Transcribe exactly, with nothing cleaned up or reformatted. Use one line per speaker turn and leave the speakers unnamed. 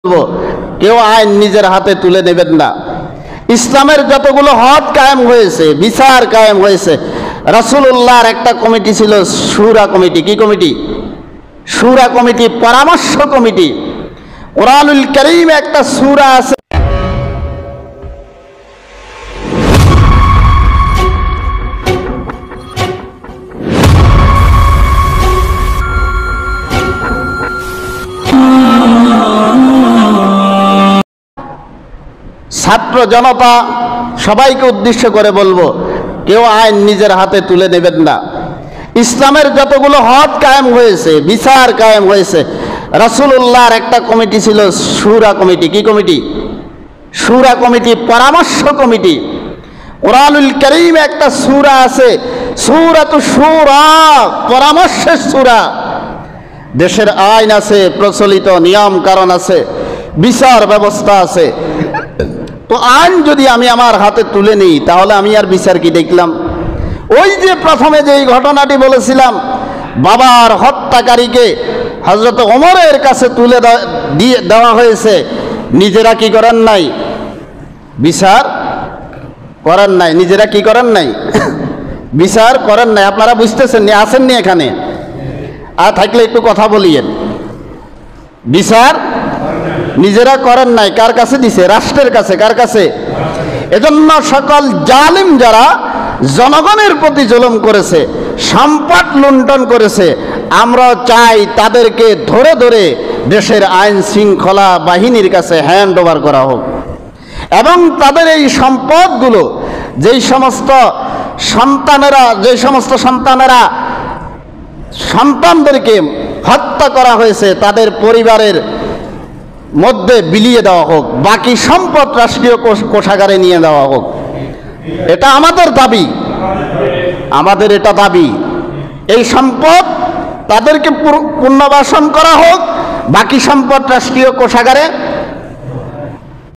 কেউ আইন নিজের হাতে তুলে নেবেন না। ইসলামের যতগুলো হদ কায়েম হয়েছে, বিচার কায়েম হয়েছে, রাসূলুল্লাহর একটা কমিটি ছিল শুরা কমিটি। কি কমিটি? শুরা কমিটি, পরামর্শ কমিটি। কোরআনুল কারীমে একটা সূরা আছে, ছাত্র জনতা সবাইকে উদ্দেশ্য করে বলবো, কেউ আইন নিজের হাতে তুলে নেবেন না। ইসলামের যতগুলো হদ কায়েম হয়েছে, বিচার কায়েম হয়েছে, রাসূলুল্লাহর একটা কমিটি ছিল শুরা কমিটি। কি কমিটি? শুরা কমিটি, পরামর্শ কমিটি। কোরআনুল কারীমে একটা সূরা আছে, সূরাতুশ শুরা, পরামর্শের সূরা। দেশের আইন আছে, প্রচলিত নিয়ম কারণ আছে, বিচার ব্যবস্থা আছে। তো আইন যদি আমি আমার হাতে তুলে নিই, তাহলে আমি আর বিচার কি দেখলাম? ওই যে প্রথমে যে ঘটনাটি বলেছিলাম, বাবার হত্যাকারীকে হযরত ওমরের কাছে তুলে দিয়ে দেওয়া হয়েছে, নিজেরা কি করেন নাই? বিচার করেন নাই। নিজেরা কি করেন নাই? বিচার করেন নাই। আপনারা বুঝতেছেন নি? আসেননি এখানে? আর থাকলে একটু কথা বলিয়েন। বিচার নিজেরা করেন নাই। কার কাছে দিছে? রাষ্ট্রের কাছে। কার কাছে? এজন্য সকল জালিম যারা জনগণের প্রতি জুলুম করেছে, সম্পদ লুণ্ঠন করেছে, আমরা চাই তাদেরকে ধরে ধরে দেশের আইন শৃঙ্খলা বাহিনীর কাছে হ্যান্ড ওভার করা হোক, এবং তাদের এই সম্পদগুলো যেই সমস্ত সন্তানেরা যে সমস্ত সন্তানেরা সন্তানদেরকে হত্যা করা হয়েছে, তাদের পরিবারের মধ্যে বিলিয়ে দেওয়া হোক, বাকি সম্পদ রাষ্ট্রীয় কোষাগারে নিয়ে দেওয়া হোক। এটা আমাদের দাবি, আমাদের এটা দাবি। এই সম্পদ তাদেরকে পুনর্বাসন করা হোক, বাকি সম্পদ রাষ্ট্রীয় কোষাগারে